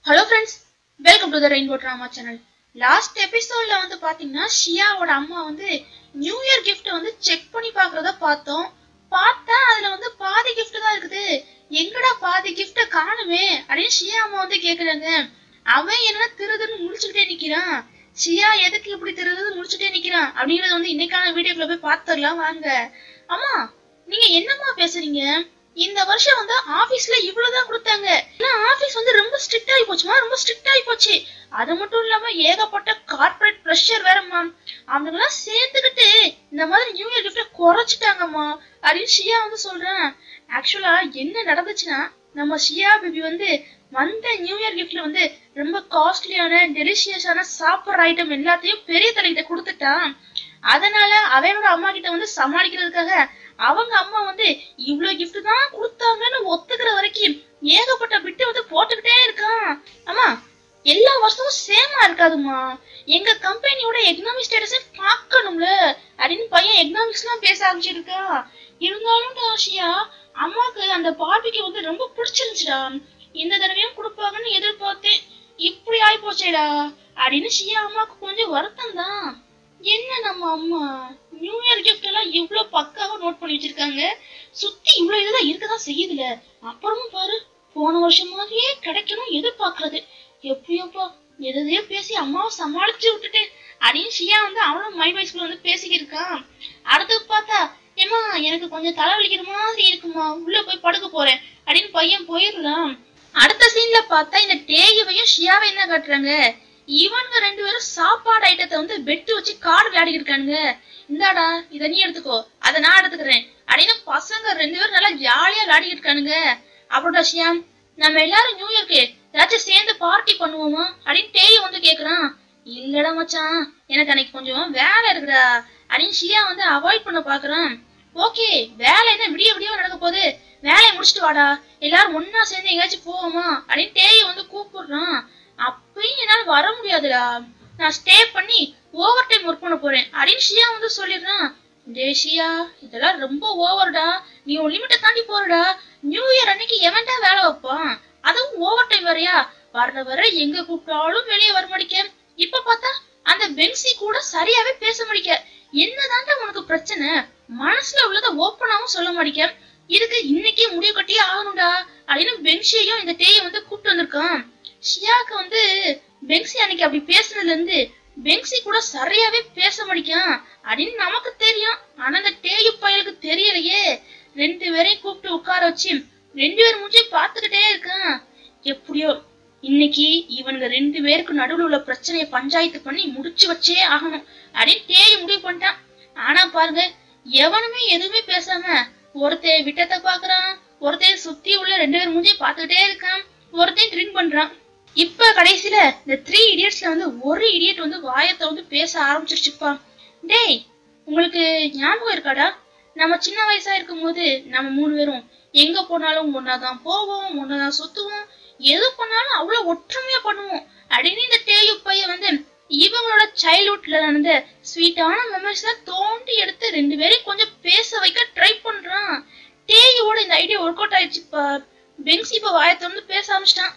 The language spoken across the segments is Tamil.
Hello friends, welcome to the Rainbow Drama channel. Last episode la வந்து பாத்தீங்கன்னா ஷியாவோட அம்மா வந்து நியூ இயர் gift வந்து செக் பண்ணி பார்க்கறத பார்த்தோம். பார்த்தா அதுல வந்து பாதி gift தான் இருக்குது. எங்கடா பாதி gift காணுமே அப்படினு ஷியா அம்மா வந்து கேக்குறாங்க. அவன் என்ன திருதுன்னு முழிச்சிட்டே நிக்கிறான். ஷியா எதுக்கு இப்படி திருதுன்னு முழிச்சிட்டே நிக்கிறான் அப்படிங்கறது வந்து இன்னைக்கான வீடியோக்குள்ள போய் பார்த்தறலாம் வாங்க. அம்மா நீங்க என்னம்மா பேசுறீங்க? இந்த வருஷம் வந்து ஆபீஸ்ல இவ்வளவுதான் கொடுத்தாங்க. ஏன்னா ஆபீஸ் வந்து ரொம்ப ஸ்ட்ரிக்ட் ஆகி போச்சுமா, ரொம்ப ஸ்ட்ரிக்ட் ஆகி போச்சு. அது மட்டும் இல்லாம ஏகப்பட்ட கார்பரேட் பிரஷர் வேறம்மா. அவங்க எல்லாம் சேர்ந்துக்கிட்டு இந்த மாதிரி நியூ இயர் கிஃப்ட குறைச்சிட்டாங்கம்மா அப்படின்னு ஷியா வந்து சொல்றேன். ஆக்சுவலா என்ன நடந்துச்சுன்னா நம்ம ஷியா பேபி வந்து வந்த நியூ இயர் கிஃப்ட்ல வந்து ரொம்ப காஸ்ட்லியான டெலிஷியஸான சாப்பிட்ற ஐட்டம் எல்லாத்தையும் பெரிய தலைகிட்ட கொடுத்துட்டான். அதனால அவனோட அம்மா கிட்ட வந்து சமாளிக்கிறதுக்காக அவங்க அம்மா வந்து இவ்வளவு கிஃப்ட் தான் கொடுத்தாங்கன்னு ஒத்துக்கிற வரைக்கும் ஏகப்பட்ட பிட்டு வந்து போட்டுக்கிட்டே இருக்கான். அம்மா எல்லா வருஷமும் சேமா இருக்காதுமா, எங்க கம்பெனியோட எக்கனாமிக் ஸ்டேட்டஸ் பார்க்கணும்ல அப்படின்னு பையன் எக்கனாமிக்ஸ் எல்லாம் பேச ஆரம்பிச்சிருக்கா. இருந்தாலும் ஆசியா அம்மாக்கு அந்த பார்பிக்கு வந்து ரொம்ப பிடிச்சிருந்துச்சுடா. இந்த தடவையும் கொடுப்பாங்கன்னு எதிர்பார்த்தேன், இப்படி ஆயி போச்சேடா அப்படின்னு ஷியா அம்மாக்கு கொஞ்சம் வருத்தம் தான். என்ன நம்ம அம்மா நியூ இயர் கிஃப்ட் எல்லாம் இவ்வளவு பக்காவா நோட் பண்ணி வச்சிருக்காங்க. சுத்தி இவ்வளவு இதுதான் இருக்கதான் செய்யுதுல. அப்புறமும் பாரு போன வருஷம் மாதிரியே கிடைக்கணும் எதிர்பார்க்கறது. எப்படியோப்பா எதையோ பேசி அம்மாவை சமாளிச்சு விட்டுட்டேன் அப்படின்னு ஷியா வந்து அவனும் மைண்ட் வைஸ்குள்ள வந்து பேசிக்கிட்டு இருக்கான். அடுத்து பார்த்தா ஏமா எனக்கு கொஞ்சம் தலைவலிக்கிற மாதிரி இருக்குமா, உள்ள போய் படுக்க போறேன் அப்படின்னு பையன் போயிடலாம். அடுத்த சீன்ல பார்த்தா இந்த டேகிவையும் ஷியாவை என்ன காட்டுறாங்க, இவனுங்க ரெண்டு பேரும் சாப்பாடு ஐட்டத்தை வந்து பெட்டு வச்சு கார்டு விளையாடிக்கிட்டு இருக்கானுங்க. இந்தாடா இத நீ எடுத்துக்கோ, அதை நான் எடுத்துக்கிறேன் அப்படின்னு பசங்க ரெண்டு பேரும் நல்லா ஜாலியா விளையாடிக்கிட்டு இருக்கானுங்க. அப்புறம் ஷியாம் நம்ம எல்லாரும் நியூ இயர்க்கு ஏதாச்சும் சேர்ந்து பார்ட்டி பண்ணுவோமா அப்படின்னு டேய் வந்து கேக்குறான். இல்லடா மச்சான் எனக்கு அன்னைக்கு கொஞ்சம் வேலை இருக்குடா அப்படின்னு ஷியா வந்து அவாய்ட் பண்ண பாக்குறான். ஓகே வேலை என்ன விடிய விடிய நடக்க போகுது, வேலையை முடிச்சுட்டு வாடா எல்லாரும் ஒன்னா சேர்ந்து எங்கேயாச்சும் போவோமா அப்படின்னு டேய் வந்து கூப்பிடுறான். அப்பயும் என்னால வர முடியாதுடா, நான் ஸ்டே பண்ணி ஓவர் டைம் ஒர்க் பண்ண போறேன் அப்படின்னு ஷியா வந்து சொல்லிடுறான். டே ஷியா இதெல்லாம் ரொம்ப ஓவர்டா, நீ ஒரு லிமிட்டை தாண்டி போறடா. நியூ இயர் அன்னைக்கு எவன்டா வேலை வைப்பான், அதுவும் ஓவர் டைம் வரையா, வர வர எங்க கூப்பிட்டாலும் வெளியே வர மாட்டேங்க. இப்ப பார்த்தா அந்த பென்சி கூட சரியாவே பேச மாட்டேங்க. என்னதான்டா உனக்கு பிரச்சனை, மனசுல உள்ளத ஓப்பனாவும் சொல்ல மாட்டேங்க. இதுக்கு இன்னைக்கே முடிவு கட்டியே ஆகணும்டா அப்படின்னு பென்சியையும் இந்த டேயை வந்து கூப்பிட்டு வந்திருக்கான். ஷியாக்கு வந்து பென்சி அன்னைக்கு அப்படி பேசுனதுல இருந்து பென்சி கூட சரியாவே பேச மாட்டேங்கான் அப்படின்னு நமக்கு தெரியும். ஆனா அந்த டேயு பயலுக்கு தெரியலையே. ரெண்டு பேரையும் கூப்பிட்டு உட்கார வச்சு ரெண்டு பேர் மூஞ்சி பாத்துக்கிட்டே இருக்கான். எப்படியோ இன்னைக்கு இவனுங்க ரெண்டு பேருக்கு நடுவுல உள்ள பிரச்சனைய பஞ்சாயத்து பண்ணி முடிச்சு வச்சே ஆகணும் அப்படின்னு டேயு முடிவு பண்ணிட்டான். ஆனா பாருங்க எவனுமே எதுவுமே பேசாம ஒருத்தன் விட்டத்தை பாக்குறான், ஒருத்தன் சுத்தி உள்ள ரெண்டு பேர் மூஞ்சி பாத்துக்கிட்டே இருக்கான், ஒருத்தன் ட்ரிங்க் பண்றான். இப்ப கடைசியில இந்த 3 இடியட்ஸ்ல வந்து ஒரு இடியட் வந்து வாயத்தை வந்து பேச ஆரம்பிச்சிருச்சுப்பா. டேய் உங்களுக்கு ஞாபகம் இருக்காடா, நம்ம சின்ன வயசா இருக்கும் போது நம்ம 3 பேரும் எங்க போனாலும் ஒன்னாதான் போவோம், ஒன்னாதான் சுத்துவோம், எது பண்ணாலும் அவ்வளவு ஒற்றுமையா பண்ணுவோம் அப்படின்னு இந்த டேயு பையன் வந்து இவங்களோட சைல்ட்ஹுட்ல நடந்த ஸ்வீட்டான மெமரிஸ் தோண்டி எடுத்து ரெண்டு பேரையும் கொஞ்சம் பேச வைக்க ட்ரை பண்றான். டேயோட இந்த ஐடியா ஒர்க் அவுட் ஆயிடுச்சுப்பா. பென்சி இப்ப வாயத்தை வந்து பேச ஆரம்பிச்சிட்டான்.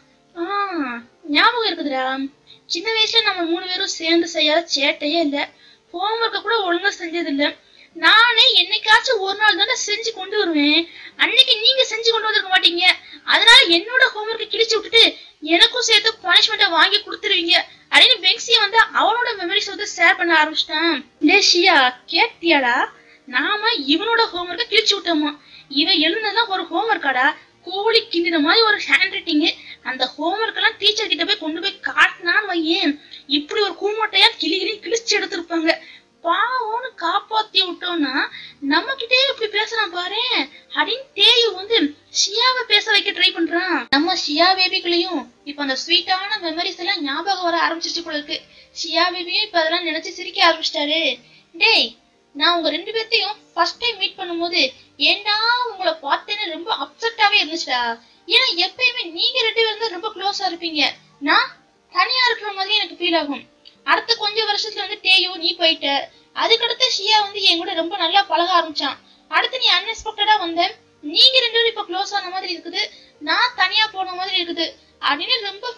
ஞாபகம் இருக்குதுடா, சின்ன வயசுல நம்ம 3 பேரும் சேர்ந்து செய்யாத சேட்டையே இல்ல, ஹோம்ஒர்க்க கூட ஒழுங்கா செஞ்சது இல்ல. நானே என்னைக்காச்சும் ஒரு நாள் தானே செஞ்சு கொண்டு வருவேன், அன்னைக்கு நீங்க செஞ்சு கொண்டு வந்திருக்க மாட்டீங்க. அதனால என்னோட ஹோம்ஒர்க்கை கிழிச்சு விட்டுட்டு எனக்கும் சேர்த்து பனிஷ்மெண்ட்டை வாங்கி கொடுத்துருவீங்க அப்படின்னு பென்சி வந்து அவனோட மெமரிஸ் வந்து ஷேர் பண்ண ஆரம்பிச்சிட்டான். ஷியா கேட்டியாடா, நாம இவனோட ஹோம்ஒர்க்கை கிழிச்சு விட்டோமா, இவன் எழுந்ததான் ஒரு ஹோம்ஒர்க்காடா, கோழி கிண்டின மாதிரி ஒரு ஹேண்ட் ரைட்டிங். அந்த ஹோம்ஒர்க் எல்லாம் டீச்சர் கிட்ட போய் கொண்டு போய் காட்டினான்னு வையேன், இப்படி ஒரு கூமட்டையா கிழிச்சு எடுத்திருப்பாங்க. பாவம்னு காப்பாத்தி விட்டோம்னா நம்ம கிட்டே இப்படி பேசுறான் பாரு அப்படின்னு டேயு வந்து ஷியாவை பேச வைக்க ட்ரை பண்றான். நம்ம ஷியா பேபிக்குள்ளயும் இப்ப அந்த ஸ்வீட்டான மெமரிஸ் எல்லாம் ஞாபகம் வர ஆரம்பிச்சிருச்சு போல இருக்கு. ஷியா பேபியும் இப்ப அதெல்லாம் நினைச்சு சிரிக்க ஆரம்பிச்சிட்டாரு. டேய் நான் உங்க ரெண்டு பேர்த்தையும் ஃபர்ஸ்ட் டைம் மீட் பண்ணும்போது ஏண்டா உங்களை பார்த்தேன்னு ரொம்ப அப்செட்டாவே இருந்துச்சுடா. ஏன்னா எப்பயுமே நீங்க ரெண்டு பேரும் தான் ரொம்ப க்ளோஸா இருப்பீங்க, நான் தனியா இருக்கிற மாதிரி எனக்கு ஃபீல் ஆகும். அடுத்த கொஞ்சம் வருஷத்துல வந்து டேயோ நீ போயிட்ட, அதுக்கடுத்து ஷியா வந்து என் கூட ரொம்ப நல்லா பழக ஆரம்பிச்சான். அடுத்து நீ அன்எக்ஸ்பெக்டடா வந்த, நீங்க ரெண்டு பேரும் இப்ப க்ளோஸ் ஆன மாதிரி இருக்குது, நான் தனியா போன மாதிரி இருக்குது அப்படின்னு ரொம்ப ஃபீல் பண்ண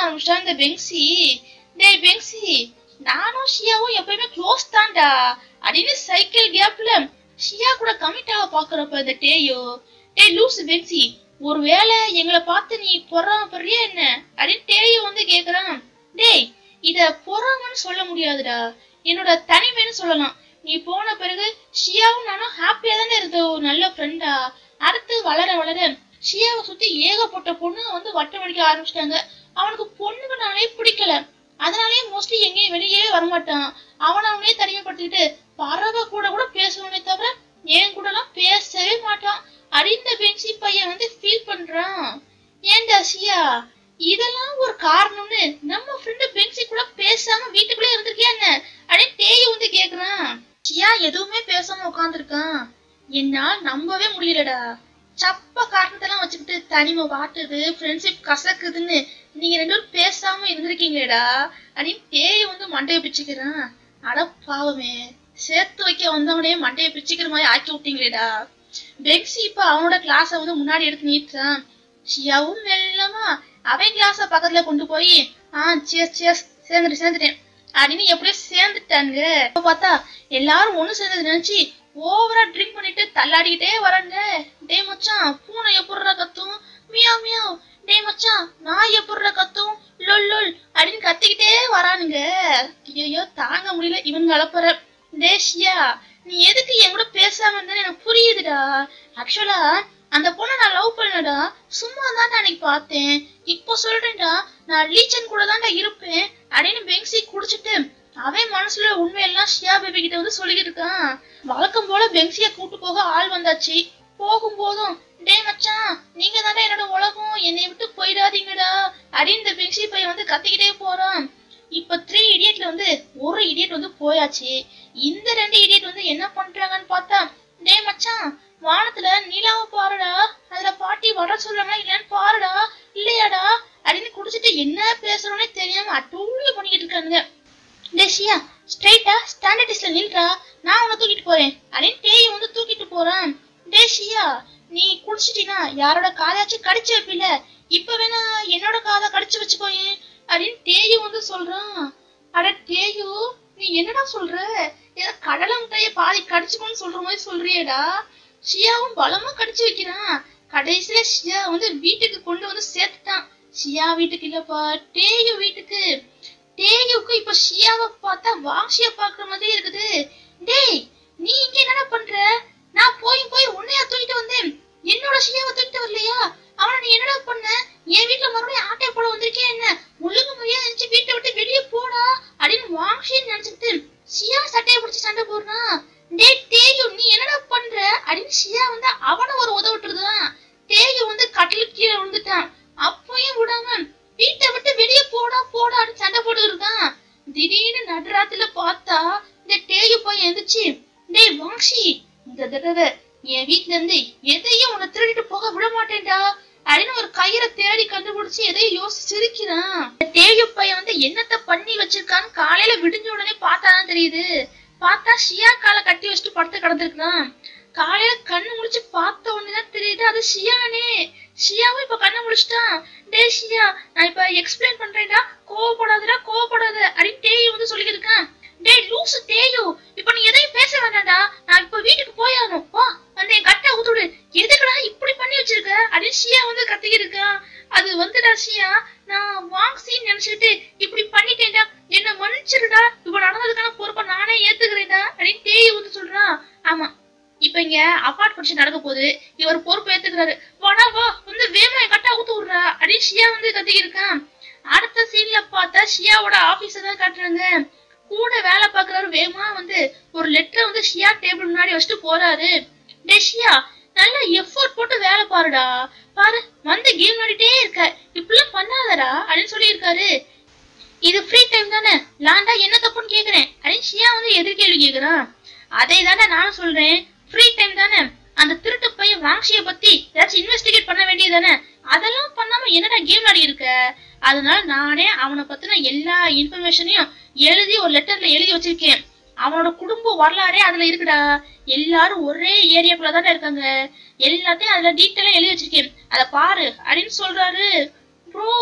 ஆரம்பிச்சிட்டா இந்த பெங்சி. டேய் பெங்சி, நானும் ஷியாவும் எப்பயுமே க்ளோஸ் தான்டா அப்படின்னு சைக்கிள் கேப்ல ஷியா கூட கமிட் ஆக பாக்குறப்ப இந்த டேயோ, டேய் லூசு பெங்சி, ஒருவேளை எங்களை பார்த்து நீ பொறாமப்படுறியா என்ன அப்படின்னு டேயோ வந்து கேக்குறான். டேய், இத பொறாமன்னு சொல்ல முடியாதுடா, என்னோட தனிமைன்னு சொல்லலாம். நீ போன பிறகு ஷியாவும் நானும் ஹாப்பியா தானே இருந்த ஒரு நல்ல ஃப்ரெண்டா. அடுத்து வளர வளர ஷியாவை சுத்தி ஏகப்பட்ட பொண்ணுங்க வந்து வட்டம் அடிக்க ஆரம்பிச்சிட்டாங்க. அவனுக்கு பொண்ணுங்கனாலே பிடிக்கல, அதனாலேயே மோஸ்ட்லி எங்கேயும் வெளியே வரமாட்டான். அவனே தனிமைப்படுத்திக்கிட்டு பறவை கூட கூட பேசுவானே தவிர என் கூட எல்லாம் பேசவே மாட்டான். அறிந்த பென்சி பையன் வந்து ஃபீல் பண்றான். ஏன்டா ஷியா, இதெல்லாம் ஒரு காரணம்னு நம்ம ஃப்ரெண்டு பென்சி கூட பேசாம வீட்டுக்குள்ளே இருந்திருக்கியா என்ன அப்படின்னு டேய் வந்து கேக்குறான். ஷியா எதுவுமே பேசாம உட்காந்துருக்கான். என்னால நம்பவே முடியலடா. சப்ப காரணத்தெல்லாம் வச்சுக்கிட்டு தனிமை வாட்டுது, ஃப்ரெண்ட்ஷிப் கசக்குதுன்னு நீங்க ரெண்டு பேரும் பேசாம இருந்திருக்கீங்களேடா அப்படின்னு டேய் வந்து மண்டையை பிச்சுக்கிறான். அட பாவமே, சேர்த்து வைக்க வந்தவனே மண்டையை பிச்சுக்கிற மாதிரி ஆக்கி விட்டீங்களேடா. பெக்ஸி இப்ப அவனோட கிளாஸ வந்து முன்னாடி எடுத்து நீட்டுறான். ஷியாவும் மெல்லமா அவன் கிளாஸ பக்கத்துல கொண்டு போய் சேர்ந்துட்டேன் அப்படின்னு எப்படியோ சேர்ந்துட்டாங்க. இப்ப பார்த்தா எல்லாரும் ஒண்ணு சேர்ந்தது நினைச்சு ஓவரா ட்ரிங்க் பண்ணிட்டு தள்ளாடிக்கிட்டே வராங்க. டே மச்சான், பூனை எப்படிற கத்தும், மியாவ் மியாவ். டே மச்சான், நாய் எப்படிற கத்தும், லொல் லொல் அப்படின்னு கத்திக்கிட்டே வரானுங்க. ஐயோ தாங்க முடியல இவங்க அலப்புற. டே ஷியா, நீ எதுக்கு என் கூட பேசாம இருந்தான்னு எனக்கு புரியுதுடா. ஆக்சுவலா அந்த பொண்ணை நான் லவ் பண்ணடா, சும்மா தான் அன்னைக்கு பார்த்தேன். இப்போ சொல்றேன்டா, நான் லீச்சன் கூட தான்டா இருப்பேன் அப்படின்னு பெங்சி குடிச்சிட்டு அவன் மனசுல உண்மையெல்லாம் ஷியா பேபி கிட்ட வந்து சொல்லிக்கிட்டு இருக்கான். வழக்கம் போல பெங்சிய கூட்டு போக ஆள் வந்தாச்சு. போகும்போதும் டே மச்சான், நீங்க தானே என்னோட உலகம், என்னை விட்டு போயிடாதீங்கடா அப்படின்னு இந்த பெங்சி பையன் வந்து கத்திக்கிட்டே போறான். இப்ப 3 இடியட்ல வந்து ஒரு இடியட் வந்து போயாச்சு. இந்த 2 இடியட் வந்து என்ன பண்றாங்கன்னு பார்த்தா, டே மச்சான், வானத்துல நிலாவை பாருடா, அதுல பாட்டி வர சொல்லணும் இல்லன்னு பாருடா, இல்லையாடா அப்படின்னு குடிச்சிட்டு என்ன பேசுறோன்னே தெரியாம அட்டூழிய பண்ணிக்கிட்டு இருக்கானுங்க. டேஷியா, ஸ்ட்ரைட்டா ஸ்டாண்டர்டிஸ்ட்ல நில்றா, நான் உன்னை தூக்கிட்டு போறேன் அப்படின்னு டேய் வந்து தூக்கிட்டு போறான். டேஷியா, நீ குடிச்சிட்டீனா யாரோட காதாச்சும் கடிச்சு வைப்பில, இப்ப வேணா என்னோட காதை கடிச்சு வச்சுக்கோயே அப்படின்னு டேயு வந்து சொல்றான். அட டேயு, நீ என்னடா சொல்ற, ஏதோ கடலை முட்டைய பாதி கடிச்சுக்கோன்னு சொல்ற மாதிரி சொல்றியேடா. ஷியாவும் பலமா கடிச்சு வைக்கிறான். கடைசியில ஷியா வந்து வீட்டுக்கு கொண்டு வந்து சேர்த்துட்டான். ஷியா வீட்டுக்கு இல்லப்பா, டேயு வீட்டுக்கு. டேயுக்கு இப்ப ஷியாவை பார்த்தா வாங்ஷிய பாக்குற மாதிரி இருக்குது. டேய், நீ இங்க என்னடா பண்ற, நான் போய் உன்னையா தூக்கிட்டு வந்தேன், என்னோட ஷியாவை தூக்கிட்டு வரலையா, அவனை நீ என்னடா பண்ண, என் வீட்டுல மறுபடியும் ஆட்டை போட வந்திருக்கேன் என்ன, ஒழுங்கு முறையா நினைச்சு வீட்டை விட்டு வெளியே போடா அப்படின்னு வாங்ஷின்னு நினைச்சிட்டு ஷியா சட்டையை பிடிச்சி சண்டை போடுறான். டே டேயு, நீ என்னடா பண்ற அப்படின்னு ஷியா வந்து அவனை ஒரு உதவிட்டுருதான். டேயு வந்து கட்டிலுக்கு கீழே விழுந்துட்டான். அப்பயும் விடாம வீட்டை விட்டு வெளியே போடா அப்படின்னு சண்டை போட்டு இருக்கான். திடீர்னு நடுராத்துல பார்த்தா இந்த டேயு போய் எந்திரிச்சு, டேய் வாங்ஷி, இந்த தடவை என் வீட்டுல இருந்து எதையும் உன்னை திருடிட்டு போக விட மாட்டேன்டா அப்படின்னு ஒரு கயிறை தேடி கண்டுபிடிச்சு எதையும் யோசிச்சு சிரிக்கிறான். டேயு பையன் வந்து என்னத்த பண்ணி வச்சிருக்கான்னு காலையில விடிஞ்ச உடனே பார்த்தாதான் தெரியுது. பார்த்தா ஷியா காலை கட்டி வச்சுட்டு படுத்து கிடந்திருக்கான். காலையில கண்ணு முடிச்சு பார்த்த உடனேதான் தெரியுது அது ஷியானே. ஷியாவும் இப்ப கண்ணு முடிச்சுட்டான். டே ஷியா, நான் இப்ப எக்ஸ்பிளைன் பண்றேன்டா, கோவப்படாத அப்படின்னு டேயு வந்து சொல்லிட்டு இருக்கான். டே லூசு டேயு, இப்ப நீ எதையும் பேச வேண்டாம்டா, நான் இப்ப வீட்டுக்கு போயாகணும், வா வந்து என் கட்டை ஊத்துடு, எதுக்குடா இப்படி பண்ணி வச்சிருக்க அப்படின்னு ஷியா வந்து கத்திக்கிட்டு இருக்கான். அது வந்துடா ஷியா, நான் வாங்சின்னு நினைச்சுட்டு இப்படி பண்ணிட்டேன்டா, என்ன மன்னிச்சிருடா, இப்ப நடந்ததுக்கான பொறுப்பை நானே ஏத்துக்கிறேன்டா அப்படின்னு டேயு வந்து சொல்றான். ஆமா, இப்ப இங்க அபார்ட் ஃபங்க்ஷன் நடக்க போகுது, இவர் பொறுப்பு ஏத்துக்கிறாரு, வாடா வா வந்து வேமா என் கட்டா ஊத்து விடுறா அப்படின்னு ஷியா வந்து கத்திக்கிட்டு இருக்கான். அடுத்த சீன்ல பார்த்தா ஷியாவோட ஆபீஸ தான் காட்டுறாங்க. கூட வேலை பாக்குறாரு வேமா வந்து ஒரு லெட்டரை வந்து ஷியா டேபிள் முன்னாடி வச்சுட்டு போறாரு. டே ஷியா, நல்ல எஃபோர்ட் போட்டு வேலை பாருடா, பாரு வந்து கேம் ஆடிட்டே இருக்க, இப்படிலாம் பண்ணாதடா அப்படின்னு சொல்லி இருக்காரு. இது ஃப்ரீ டைம் தானே, லாண்டா என்ன தப்புன்னு கேக்குறேன் அப்படின்னு ஷியா வந்து எதிர்கேள்வி கேக்குறான். அதே தானே நானும் சொல்றேன், ஃப்ரீ டைம் தானே, அந்த திருட்டு பையன் வாங்ஷிய பத்தி ஏதாச்சும் இன்வெஸ்டிகேட் பண்ண வேண்டியதானே, அதெல்லாம் பண்ணாம என்னடா கேம் ஆடி இருக்க, அதனால நானே அவனை பத்தின எல்லா இன்ஃபர்மேஷனையும் எழுதி ஒரு லெட்டர்ல எழுதி வச்சிருக்கேன். அவனோட குடும்ப வரலாறே அதுல இருக்குடா, எல்லாரும் ஒரே ஏரியாக்குள்ளதானே இருக்காங்க, எல்லாத்தையும் அதுல டீட்டெயிலா எழுதி வச்சிருக்கேன், அத பாரு அப்படின்னு சொல்றாரு. ப்ரோ,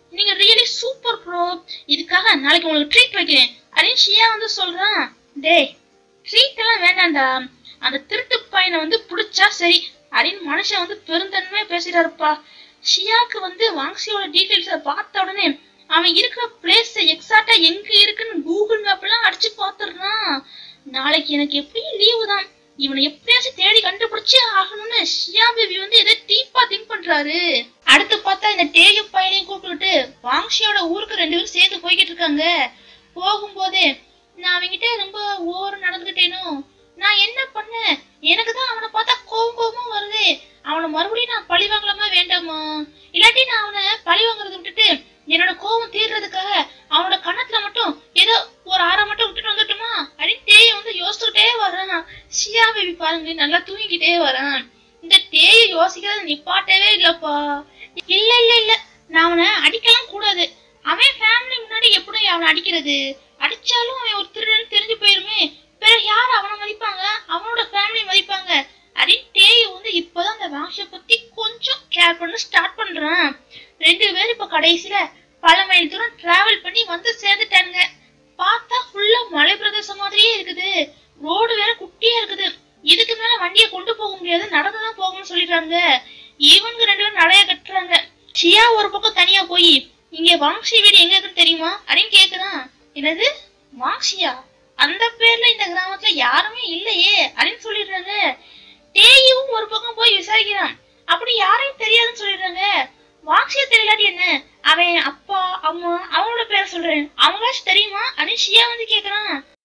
நீங்க ரியலி சூப்பர் ப்ரோ, இதுக்காக நாளைக்கு உங்களுக்கு ட்ரீட் வைக்கிறேன் அப்படின்னு ஷியா வந்து சொல்றான். டேய் ட்ரீட் எல்லாம் வேண்டாம்டா, அந்த திருட்டு பையனை வந்து புடிச்சா சரி அப்படின்னு மனுஷன் வந்து பெருந்தன்மையா பேசுறாருப்பா. ஷியாக்கு வந்து வாங்ஸியோட டீடைல்ஸ பார்த்த உடனே அவன் இருக்கிற பிளேஸ் எக்ஸாக்டா எங்க இருக்குன்னு கூகுள் மேப் எல்லாம் அடிச்சு பாத்துறான். நாளைக்கு எனக்கு எப்படியும் லீவு தான், இவனை எப்படியாச்சும் தேடி கண்டுபிடிச்சே ஆகணும்னு ஷியா பேபி வந்து எதை டீப்பா திங்க் பண்றாரு. அடுத்து பார்த்தா இந்த டேயு பையனையும் கூப்பிட்டுட்டு வாங்ஷியோட ஊருக்கு 2 பேரும் சேர்த்து போய்கிட்டு இருக்காங்க. போகும்போதே நான் அவங்கிட்ட ரொம்ப ஓவர் நடந்துகிட்டேனோ, நான் என்ன பண்ணேன், எனக்கு தான் அவனை பார்த்தா கோபமா வருது, அவனை மறுபடியும் நான் பழி வாங்கலாமா வேண்டாமா, இல்லாட்டி நான் அவனை பழி வாங்குறத விட்டுட்டு என்னோட கோபம் தீர்றதுக்காக அவனோட கணத்துல மட்டும் ஏதோ ஒரு ஆற மட்டும் விட்டுட்டு வந்துட்டுமா அப்படின்னு தேய வந்து யோசிச்சுக்கிட்டே வரான். ஷியா பேபி பாருங்க நல்லா தூங்கிக்கிட்டே வரான். இந்த தேய யோசிக்கிறத நிப்பாட்டவே இல்லப்பா. இல்ல இல்ல இல்ல, நான் அவனை அடிக்கலாம் கூடாது, அவன் ஃபேமிலி முன்னாடி எப்படி அவனை அடிக்கிறது, அடிச்சாலும் அவன் ஒரு திருடன்னு தெரிஞ்சு போயிருமே, பிறகு யார் அவனை மதிப்பாங்க, அவனோட ஃபேமிலி மதிப்பாங்க அப்படின்னு தேய வந்து இப்பதான் அந்த வாங்ஷிய பத்தி கொஞ்சம் கேர் பண்ண ஸ்டார்ட் பண்றான். 2 பேரும் இப்ப கடைசியில பல மைல் தூரம் டிராவல் பண்ணி வந்து சேர்ந்துட்டானுங்க. பார்த்தா ஃபுல்லா மலை பிரதேசம் மாதிரியே இருக்குது, ரோடு வேற குட்டியா இருக்குது, இதுக்கு மேல வண்டியை கொண்டு போக முடியாது, நடந்துதான் போகணும்னு சொல்லிடுறாங்க. இவனுக்கு 2 பேரும் நடைய கட்டுறாங்க. ஷியா ஒரு பக்கம் தனியா போய் இங்க வாங்ஷி வீடு எங்க இருக்குன்னு தெரியுமா அப்படின்னு கேக்குறான். என்னது வாங்ஷியா, அந்த பேர்ல இந்த கிராமத்துல யாருமே இல்லையே அப்படின்னு சொல்லிடுறாங்க. டேயும் ஒரு பக்கம் போய் விசாரிக்கிறான். அப்படி யாரையும் தெரியாதுன்னு சொல்லிடுறாங்க. வாங்ஷியா தெரியலாட்டி என்ன, அவன் அப்பா அம்மா அவனோட பேரை சொல்றேன், அவங்களாச்சும் தெரியுமா அப்படின்னு ஷியா வந்து கேக்குறான்.